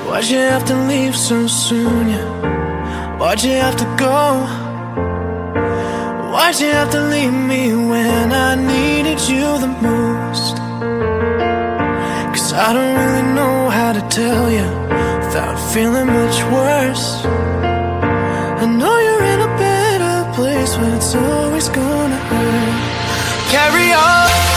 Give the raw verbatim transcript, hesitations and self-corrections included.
Why'd you have to leave so soon, yeah? Why'd you have to go? Why'd you have to leave me when I needed you the most? Cause I don't really know how to tell you without feeling much worse. I know you're in a better place, but it's always gonna hurt. Carry on.